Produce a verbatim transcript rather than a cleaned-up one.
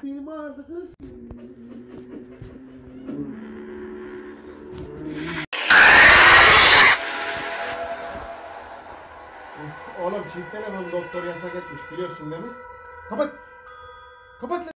Benim ağrıdı kız. Of, oğlum çift telefon doktor yasak etmiş biliyorsun değil mi? Kapat. Kapat lan.